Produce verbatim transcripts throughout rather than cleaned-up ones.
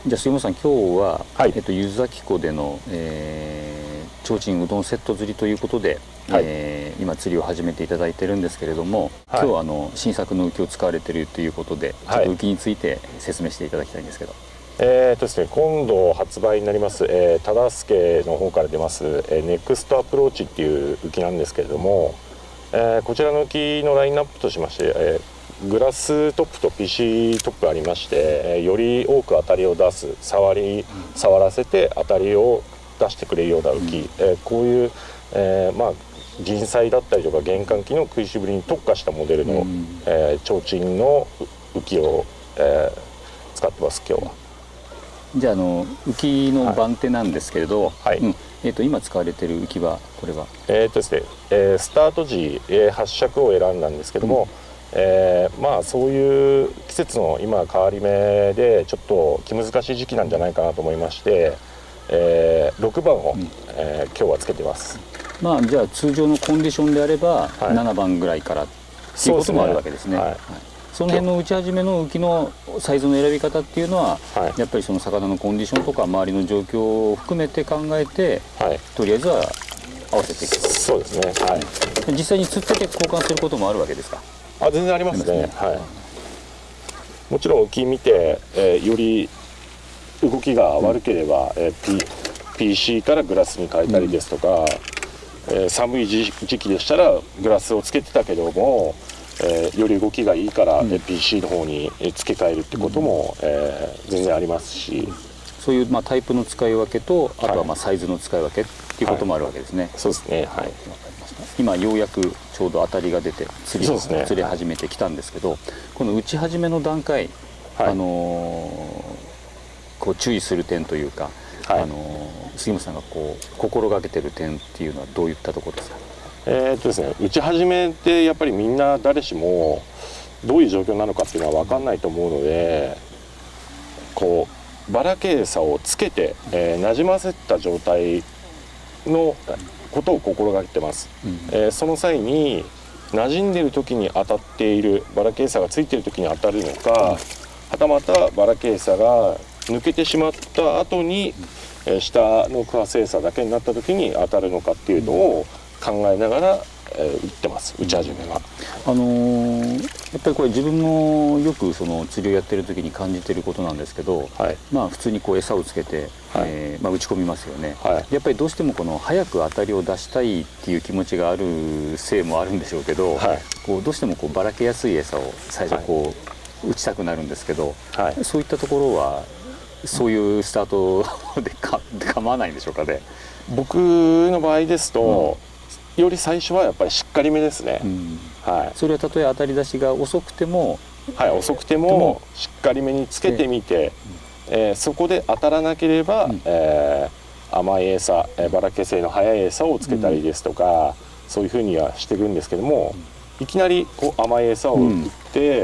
じゃあ杉本さん、今日は、 はい、 えっと、湯崎湖での、えー、提灯うどんセット釣りということで、 はい、 えー今釣りを始めていただいてるんですけれども、 はい、 今日はあの新作の浮きを使われてるということで、ちょっはい。 と浮きについて説明していただきたいんですけど。 えーとですね、今度発売になります、えー、忠助の方から出ます、えー、ネクストアプローチっていう浮きなんですけれども、えーこちらの浮きのラインナップとしまして、えーグラストップと ピーシー トップありまして、えーより多く当たりを出す、触り触らせて当たりを出してくれるような浮き、えーこういう、えーまあ人災だったりとか玄関機の食いしぶりに特化したモデルの、えー提灯の浮きを、えー使ってます今日は。 じゃあ、あの浮きの番手なんですけれど、 はい、 うんえっと今使われてる浮きはこれはえーとですね、えースタート時、えー、発尺を選んだんですけども、うんえーまあそういう季節の今変わり目でちょっと気難しい時期なんじゃないかなと思いまして、えー、ろくばんを、うんえー、今日はつけてます。 まあじゃあ通常のコンディションであれば、 はい、 ななばんぐらいからっていうこともあるわけですね。はいその辺の打ち始めの浮きのサイズの選び方っていうのは、はい、やっぱりその魚のコンディションとか周りの状況を含めて考えて、はい、とりあえずは合わせていく。 そうですね、はい、 実際に釣ってて交換することもあるわけですか？ あ全然ありますね、はい、もちろん浮き見て、えー、より動きが悪ければ、うんえー、P、ピーシー からグラスに変えたりですとか、うんえー、寒い時期でしたらグラスをつけてたけどもえー、より動きがいいから、うん、ピーシー の方に付け替えるってことも、うんえー、全然ありますし、 そういう、まあ、タイプの使い分けとあとはまあサイズの使い分けっていうこともあるわけですね。はい、 そうですね、はい、分かりました。今ようやくちょうど当たりが出て釣り、ね、釣り始めてきたんですけど、この打ち始めの段階、はい、あのー、こう注意する点というか、はい、あのー、杉本さんがこう心がけてる点っていうのはどういったところですか？ えーっとですね、打ち始めてやっぱりみんな誰しもどういう状況なのかっていうのは分かんないと思うので、こうバラケーサをつけて、えー、なじませた状態のことを心がけてます、うんえー、その際に馴染んでる時に当たっているバラケーサがついてる時に当たるのか、うん、はたまたバラケーサが抜けてしまった後に、えー、下のクワセーサだけになった時に当たるのかっていうのを、うん考えながら、えー、打ってます打ち始めは。 あのー、やっぱりこれ自分もよくその釣りをやってる時に感じてることなんですけど、はい、まあ普通にこう餌をつけて、はいえーまあ、打ち込みますよね、はい、やっぱりどうしてもこの早く当たりを出したいっていう気持ちがあるせいもあるんでしょうけど、はい、こうどうしてもこうばらけやすい餌を最初こう、はい、打ちたくなるんですけど、はい、そういったところはそういうスタートでか構わないんでしょうかね。 僕の場合ですと、うんより最初はやっぱりしっかりめですね、うんはい、それはたとえ当たり出しが遅くてもはい遅くてもしっかりめにつけてみて、えー、そこで当たらなければ、うんえー、甘い餌、えー、バラケセの早い餌をつけたりですとか、うん、そういうふうにはしてるんですけども、いきなりこう甘い餌を打って、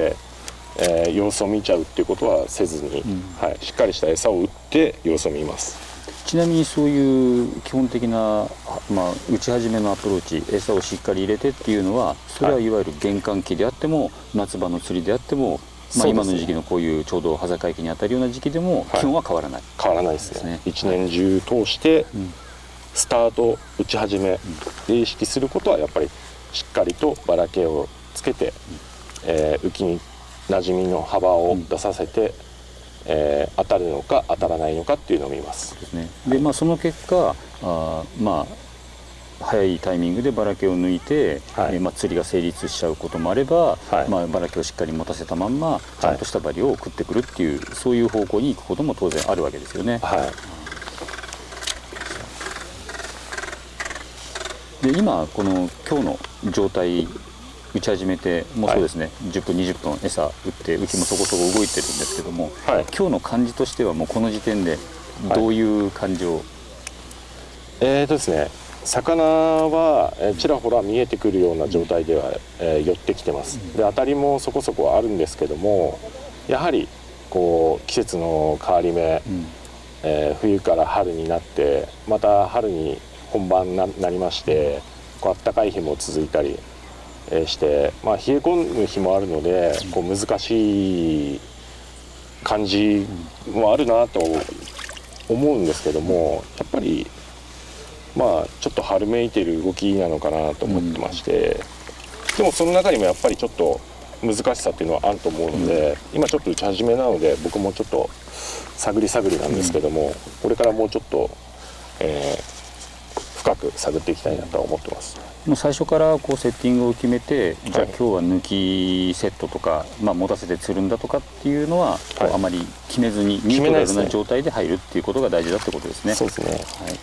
うんえー、様子を見ちゃうっていうことはせずに、うんはい、しっかりした餌を打って様子を見ます。 ちなみにそういう基本的な、まあ、打ち始めのアプローチ餌をしっかり入れてっていうのはそれはいわゆる玄関期であっても、はい、夏場の釣りであっても、まあ、今の時期のこういうちょうど端境期に当たるような時期でも基本は変わらない、はい、 変わらないですね。一年中通してスタート打ち始めで意識することはやっぱりしっかりとばらけをつけて、うんえー、浮きになじみの幅を出させて、うんえー、当たるのか当たらないのかっていうのを見ます。 ですね。で、まあ、その結果あまあ早いタイミングでばらけを抜いて、はいえーまあ、釣りが成立しちゃうこともあれば、はいまあ、ばらけをしっかり持たせたまんまちゃんとした針を食ってくるっていう、はい、そういう方向に行くことも当然あるわけですよね。はい、で今この今日の状態打ち始めてもうそうですね、はい、じゅっぷんにじゅっぷん餌打って浮きもそこそこ動いてるんですけども、はい、今日の感じとしてはもうこの時点でどういう感じを、はい、 えーとですね魚はちらほら見えてくるような状態では、えー、寄ってきてます。で当たりもそこそこあるんですけどもやはりこう季節の変わり目、うんえー、冬から春になってまた春に本番に な, なりましてこう暖かい日も続いたりして、まあ、冷え込む日もあるのでこう難しい感じもあるなと思うんですけども、やっぱりまあちょっと春めいてる動きなのかなと思ってまして、でもその中にもやっぱりちょっと難しさっていうのはあると思うので、今ちょっと打ち始めなので僕もちょっと探り探りなんですけども、これからもうちょっと、えー、深く探っていきたいなとは思ってます。 もう最初からこうセッティングを決めて、じゃあ今日は抜きセットとか、まあ、持たせてつるんだとかっていうのは、はい、あまり決めずにニュートラルな状態で入るっていうことが大事だってことですね。 そうですね、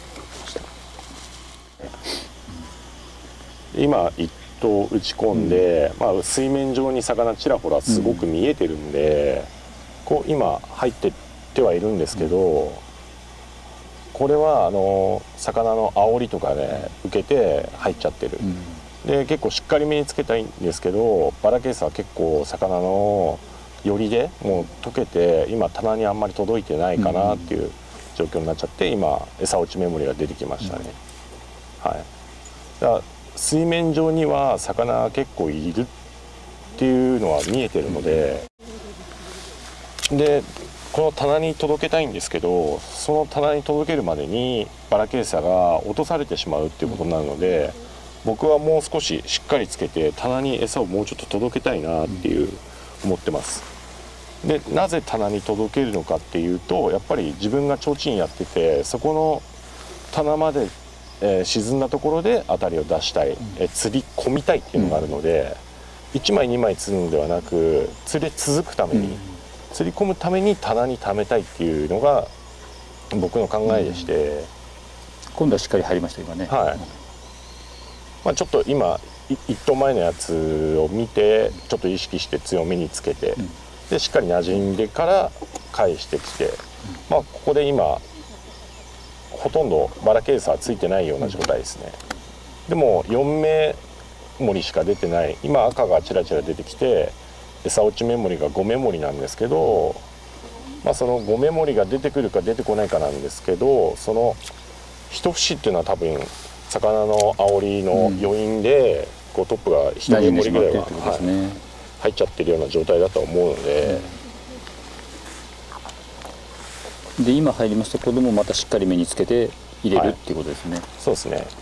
はい、今一投打ち込んで、うん、まあ、水面上に魚ちらほらすごく見えてるんで、うん、こう今入ってってはいるんですけど、うん、これはあの魚の煽りとかね受けて入っちゃってる、うん、で結構しっかりめにつけたいんですけど、バラケースは結構魚の寄りでもう溶けて今棚にあんまり届いてないかなっていう状況になっちゃって、今餌落ちメモリが出てきましたね、うん、はい。だから水面上には魚結構いるっていうのは見えてるので、でこの棚に届けたいんですけど、その棚に届けるまでにバラケーサが落とされてしまうっていうことになるので、僕はもう少ししっかりつけて棚に餌をもうちょっと届けたいなっていう思ってます。でなぜ棚に届けるのかっていうと、やっぱり自分が提灯やってて、そこの棚まで、えー、沈んだところで当たりを出したい、えー、釣り込みたいっていうのがあるので、いちまいにまい釣るのではなく釣れ続くために、釣り込むために棚に溜めたいっていうのが僕の考えでして、うん、 今度はしっかり入りました今ね。 はい、まあ、ちょっと今いっ投前のやつを見てちょっと意識して強めにつけて、うん、でしっかり馴染んでから返してきて、うん、まあここで今ほとんどバラケースはついてないような状態ですね。でもよん目盛りしか出てない、今赤がチラチラ出てきて餌落ちメモリがごメモリなんですけど、まあ、そのごメモリが出てくるか出てこないかなんですけど、その一節っていうのは多分魚の煽りの余韻で、こうトップがいちメモリぐらいは、はい、入っちゃってるような状態だと思うので、 うん、で今入りますと子供またしっかり目につけて入れる、はい、っていうことですね。 そうですね。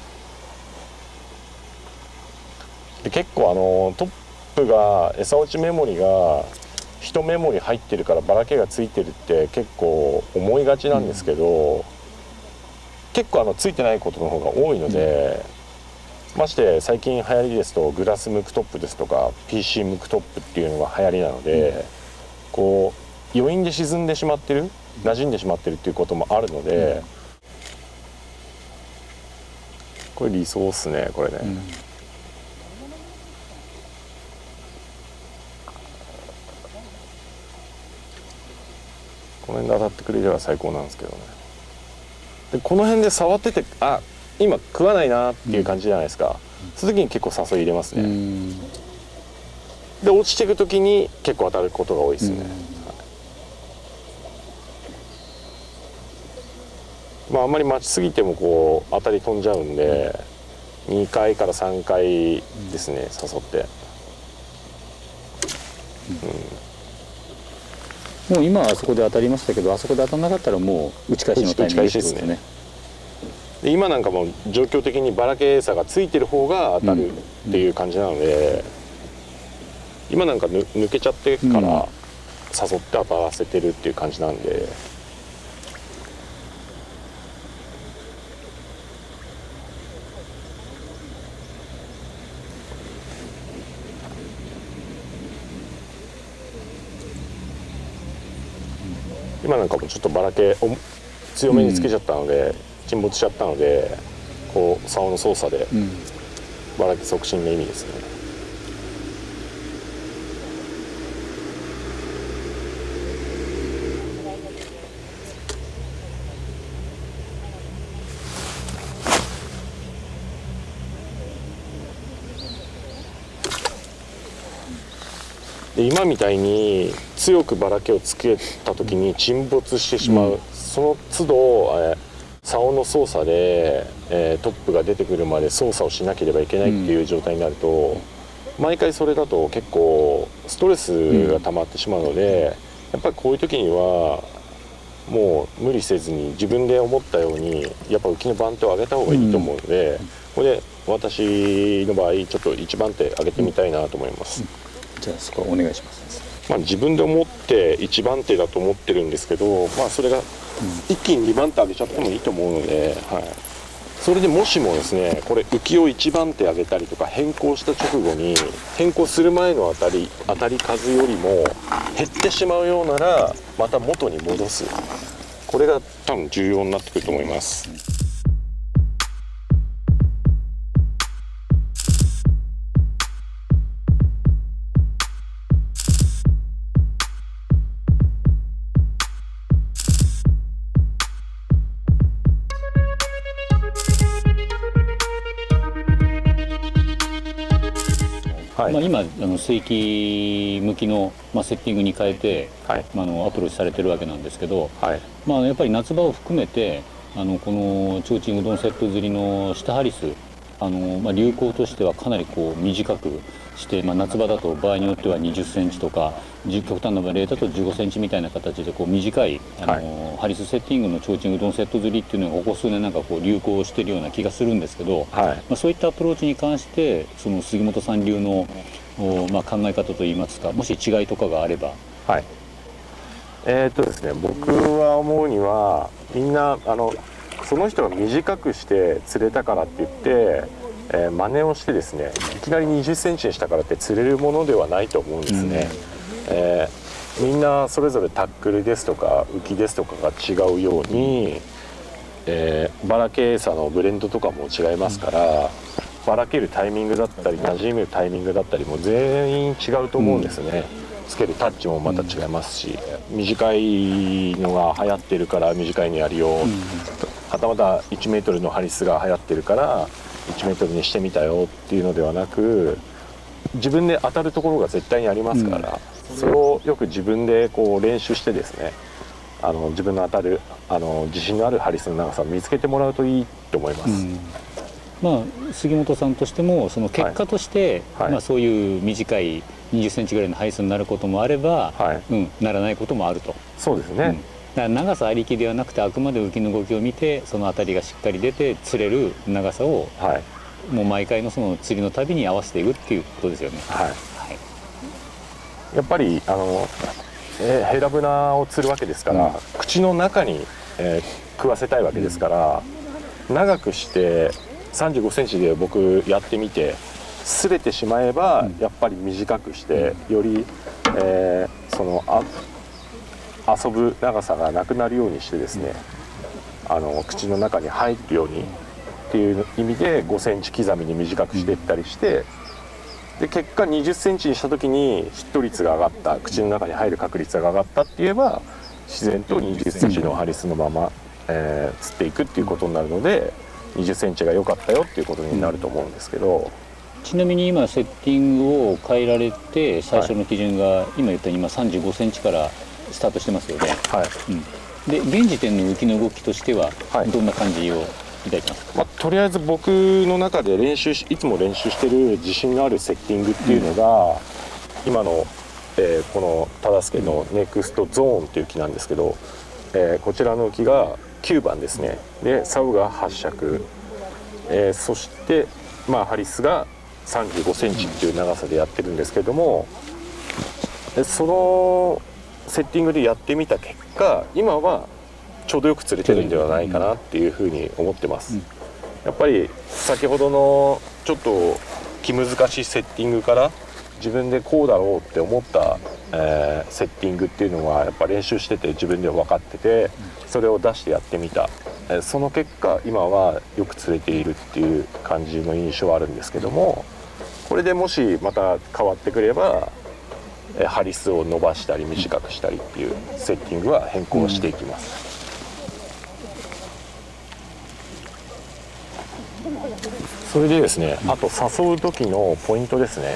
で結構あのトップが餌落ちメモリがいちメモリ入ってるからバラケがついてるって結構思いがちなんですけど、うん、結構あのついてないことの方が多いので、うん、まして最近流行りですとグラスムクトップですとか ピーシー ムクトップっていうのが流行りなので、うん、こう余韻で沈んでしまってる、馴染んでしまってるっていうこともあるので、うん、これ理想っすねこれね。うん、この辺で当たってくれれば最高なんですけどね。でこの辺で触ってて、あ今食わないなっていう感じじゃないですか、うん、その時に結構誘い入れますね。で落ちていく時に結構当たることが多いですね。はい、まああんまり待ちすぎてもこう当たり飛んじゃうんで、にかいからさんかいですね、誘って。 うん、もう今はあそこで当たりましたけど、あそこで当たらなかったらもう打ち返しのタイミングですね。 で今なんかも状況的にバラケーサがついてる方が当たるっていう感じなので、うん、今なんかぬ抜けちゃってから誘って当たらせてるっていう感じなんで。今なんかもちょっとバラケを強めにつけちゃったので、うん、沈没しちゃったので、こう竿の操作でバラケ促進の意味ですね。で今みたいに強くバラケをつけた時に沈没してしまう、うん、その都度、えー、竿の操作で、えー、トップが出てくるまで操作をしなければいけないっていう状態になると、うん、毎回それだと結構ストレスが溜まってしまうので、 やっぱりこういう時にはもう無理せずに自分で思ったようにやっぱ浮きの番手を上げた方がいいと思うので、うん、これで私の場合ちょっといちばん手上げてみたいなと思います、うんうん、じゃあそこはお願いします。 まあ、自分で思っていちばん手だと思ってるんですけど、まあ、それが一気ににばん手上げちゃってもいいと思うので、はい、それでもしもですねこれ浮きをいちばん手上げたりとか変更した直後に変更する前の当たり当たり数よりも減ってしまうようならまた元に戻す、これが多分重要になってくると思います。 はい、まあ今あの水域向きの、まあ、セッティングに変えて、はい、まあ、あのアプローチされてるわけなんですけど、はい、まあ、やっぱり夏場を含めてあのこの提灯うどんセット釣りの下ハリスあの、まあ、流行としてはかなりこう短くして、まあ、夏場だと場合によってはにじゅっセンチとか極端な例だとじゅうごセンチみたいな形でこう短いあの、はい、ハリスセッティングの提灯うどんセット釣りっていうのがここ数年なんかこう流行してるような気がするんですけど、はい、まあ、そういったアプローチに関してその杉本さん流のまあ、考え方といいますか、もし違いとかがあれば。 はい、えー、っとですね僕は思うにはみんなあのその人が短くして釣れたからって言って、えー、真似をしてですねいきなりにじゅっセンチにしたからって釣れるものではないと思うんですね、うん、えー、みんなそれぞれタックルですとか浮きですとかが違うように、えー、バラケーサのブレンドとかも違いますから、うん、ばらけるタイミングだったり馴染むタイミングだったりも全員違うと思うんですね、うん、つけるタッチもまた違いますし、うん、短いのが流行ってるから短いのやるよ、うん、はたまたいちメートルのハリスが流行ってるからいちメートルにしてみたよっていうのではなく自分で当たるところが絶対にありますから、うん、それをよく自分でこう練習してですねあの自分の当たるあの自信のあるハリスの長さを見つけてもらうといいと思います、うん、 まあ、杉本さんとしてもその結果として、はいはい、まあ、そういう短いにじゅっセンチぐらいのハリスになることもあれば、はい、うん、ならないこともあると。 そうですね、 うん、だから長さありきではなくてあくまで浮きの動きを見てその当たりがしっかり出て釣れる長さを、はい、もう毎回のその釣りのたびに合わせていくっていうことですよね。はい、はい、 やっぱりあの、えー、ヘラブナを釣るわけですから、うん、口の中に、えー、食わせたいわけですから、うん、長くしてさんじゅうごセンチで僕やってみて擦れてしまえばやっぱり短くしてより、えー、そのあ遊ぶ長さがなくなるようにしてですねあの口の中に入るようにっていう意味でごセンチ刻みに短くしていったりしてで結果にじゅっセンチにした時にヒット率が上がった口の中に入る確率が上がったって言えば自然とにじゅっセンチのハリスのまま、えー、釣っていくっていうことになるのでにじゅっセンチが良かったよっていうことになると思うんですけど、 うん、ちなみに今セッティングを変えられて最初の基準が今言ったように今さんじゅうごセンチからスタートしてますよね。はい、うん、で現時点の浮きの動きとしてはどんな感じをいただきますか？ まあ、とりあえず僕の中で練習しいつも練習してる自信のあるセッティングっていうのが、うん、今の、えー、この忠相のネクストゾーンっていう木なんですけど、えー、こちらの木がきゅうばんですね。で竿がはっ尺、えー、そして、まあ、ハリスがさんじゅうごセンチっていう長さでやってるんですけども、そのセッティングでやってみた結果今はちょうどよく釣れてるんではないかなっていうふうに思ってます。やっぱり先ほどのちょっと気難しいセッティングから自分でこうだろうって思った、えー、セッティングっていうのはやっぱ練習してて自分で分かっててそれを出してやってみた、えー、その結果今はよく釣れているっていう感じの印象はあるんですけども、これでもしまた変わってくればハリスを伸ばしたり短くしたりっていうセッティングは変更していきます。それでですね、あと誘う時のポイントですね。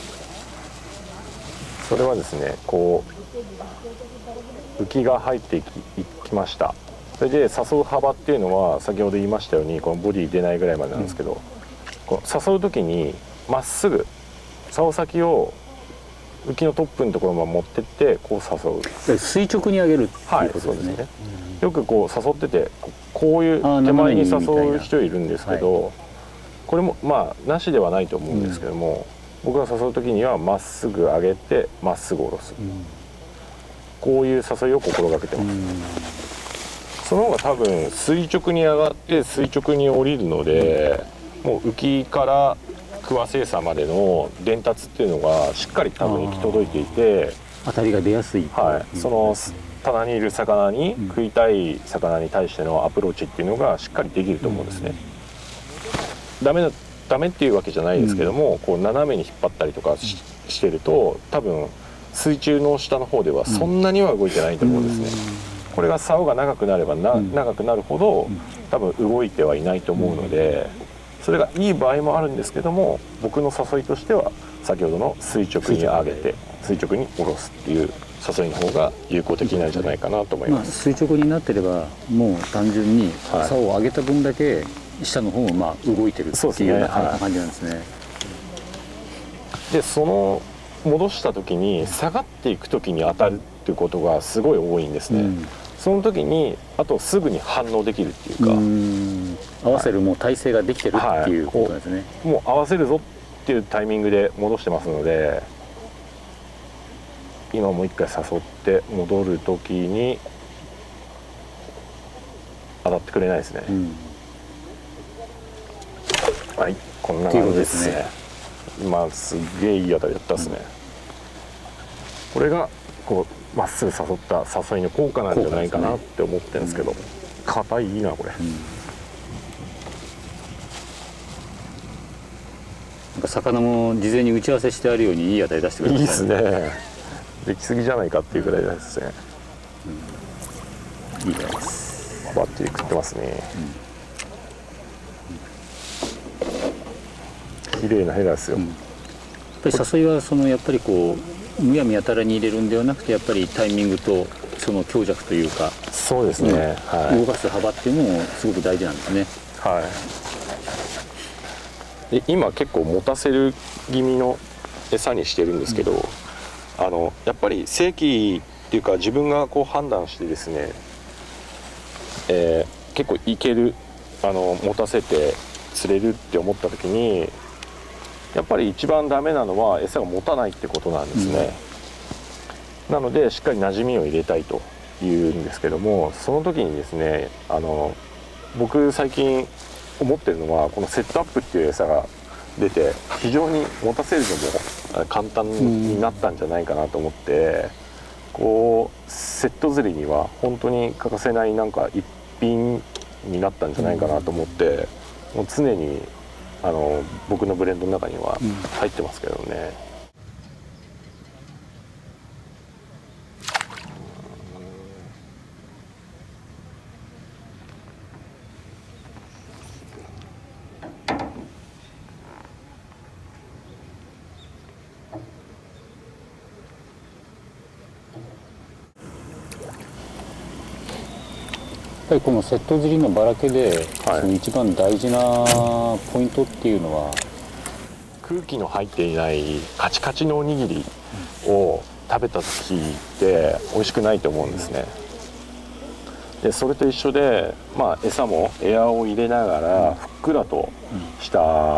それはですね、こう浮きが入ってい き, いきました。それで誘う幅っていうのは先ほど言いましたようにこのボディ出ないぐらいまでなんですけど、うん、こう誘う時にまっすぐ竿先を浮きのトップのところまで持ってってこう誘う。 垂直に上げるっていうことですね。はい、 よくこう誘っててこういう手前に誘う人いるんですけど、はい、これもまあなしではないと思うんですけども、うん、僕が誘う時にはまっすぐ上げてまっすぐ下ろす、うん、こういう誘いを心がけてます。うん、その方が多分垂直に上がって垂直に降りるので、うん、もう浮きから桑製作までの伝達っていうのがしっかり多分行き届いていて、 当たりが出やすい、 はい、その棚にいる魚に食いたい魚に対してのアプローチっていうのがしっかりできると思うんですね。うん、ダメだダメっていうわけじゃないですけども、うん、こう斜めに引っ張ったりとか し,、うん、してると多分水中の下の方ではそんなには動いてないと思うんですね。うん、これが竿が長くなればな、うん、長くなるほど多分動いてはいないと思うので、それがいい場合もあるんですけども、僕の誘いとしては先ほどの垂直に上げて垂直に下ろすっていう誘いの方が有効的なんじゃないかなと思います。 まあ、垂直になってればもう単純に竿を上げた分だけ下の方もまあ動いてるっていうような感じなんですね。 でその戻した時に下がっていく時に当たるっていうことがすごい多いんですね。うん、その時にあとすぐに反応できるっていうか、うーん、合わせるもう体勢ができてるっていうことですね。はい、 もう合わせるぞっていうタイミングで戻してますので、今もう一回誘って戻る時に当たってくれないですね。うん、はい、こんな感じですね。まあすげえいい当たりだったですね。うん、これがこうまっすぐ誘った誘いの効果なんじゃないかなって思ってるんですけど、硬いいいなこれ。うん、 なんか魚も事前に打ち合わせしてあるようにいい当たり出してくれますね。いいですね。できすぎじゃないかっていうぐらいですね。 うん、いいです。 バッチリ食ってますね。綺麗なヘラですよ。うん、やっぱり誘いはそのやっぱりこうむやみやたらに入れるんではなくて、やっぱりタイミングとその強弱というか、 そうですね。うん、はい、 動かす幅っていうのもすごく大事なんですね。 はい。で今結構持たせる気味の餌にしてるんですけど。うん、あのやっぱり正規っていうか自分がこう判断してですね、えー、結構いけるあの持たせて釣れるって思った時にやっぱり一番ダメなのは餌が持たないってことなんですね。うん、なのでしっかり馴染みを入れたいというんですけども、その時にですね、あの僕最近思ってるのはこのセットアップっていう餌が出て非常に持たせるのも簡単になったんじゃないかなと思って、こうセット釣りには本当に欠かせないなんか一品になったんじゃないかなと思って、もう常にあの僕のブレンドの中には入ってますけどね。 やっぱりこのセット釣りのばらけで、はい、その一番大事なポイントっていうのは、 空気の入っていないカチカチのおにぎりを食べた時って美味しくないと思うんですね。でそれと一緒で、まあ、餌もエアを入れながらふっくらとした、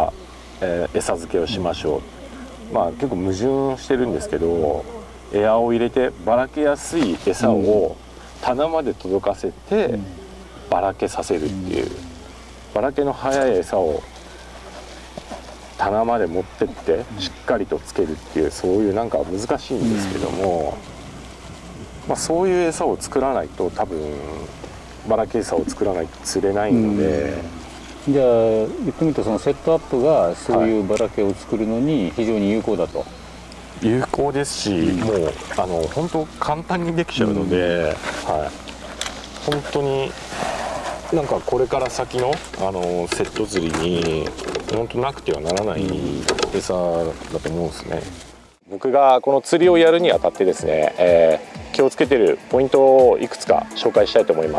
えー、餌漬けをしましょう。まあ結構矛盾してるんですけど、エアを入れてばらけやすい餌を棚まで届かせてばらけさせるっていう、ばらけの早い餌を棚まで持ってってしっかりとつけるっていう、そういうなんか難しいんですけども、まあ、そういう餌を作らないと多分ばらけ餌を作らないと釣れないので、 うん、じゃあ言ってみるとそのセットアップがそういうばらけを作るのに非常に有効だと。 有効ですし、うん、もうあの本当簡単にできちゃうので、うん、はい、本当になんかこれから先のあのセット釣りに本当なくてはならない餌だと思うんですね。僕がこの釣りをやるにあたってですね、えー、気をつけてるポイントをいくつか紹介したいと思います。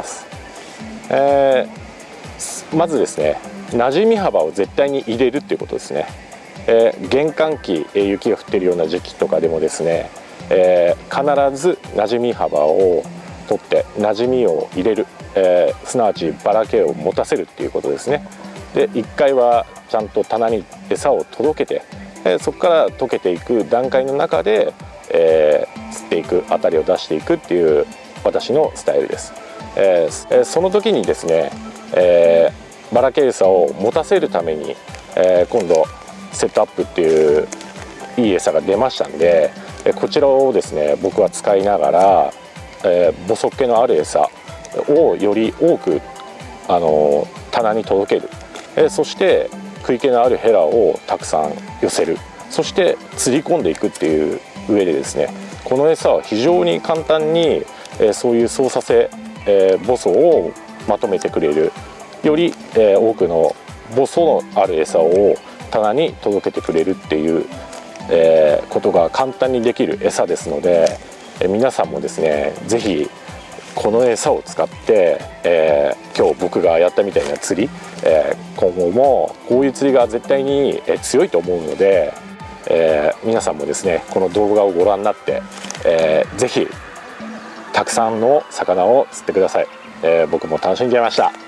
えー、まずですね、馴染み幅を絶対に入れるっていうことですね。 えー、玄関期、えー、雪が降っているような時期とかでもですね、えー、必ずなじみ幅を取ってなじみを入れる、えー、すなわちばらけを持たせるっていうことですね。でいっかいはちゃんと棚に餌を届けて、えー、そこから溶けていく段階の中で、えー、釣っていく当たりを出していくっていう私のスタイルです。えー、その時にですね、えー、ばらけ餌を持たせるために、えー、今度セットアップっていういい餌が出ましたんで、こちらをですね僕は使いながら、えー、母足気のある餌をより多く、あのー、棚に届ける、えー、そして食い気のあるヘラをたくさん寄せる、そして釣り込んでいくっていう上でですね、この餌は非常に簡単に、えー、そういう操作性、えー、母素をまとめてくれる、より、えー、多くの母素のある餌を棚に届けてくれるっていう、えー、ことが簡単にできる餌ですので、えー、皆さんもですね是非この餌を使って、えー、今日僕がやったみたいな釣り、えー、今後もこういう釣りが絶対に強いと思うので、えー、皆さんもですねこの動画をご覧になって、えー、ぜひたくさんの魚を釣ってください。えー、僕も楽しんじゃいました。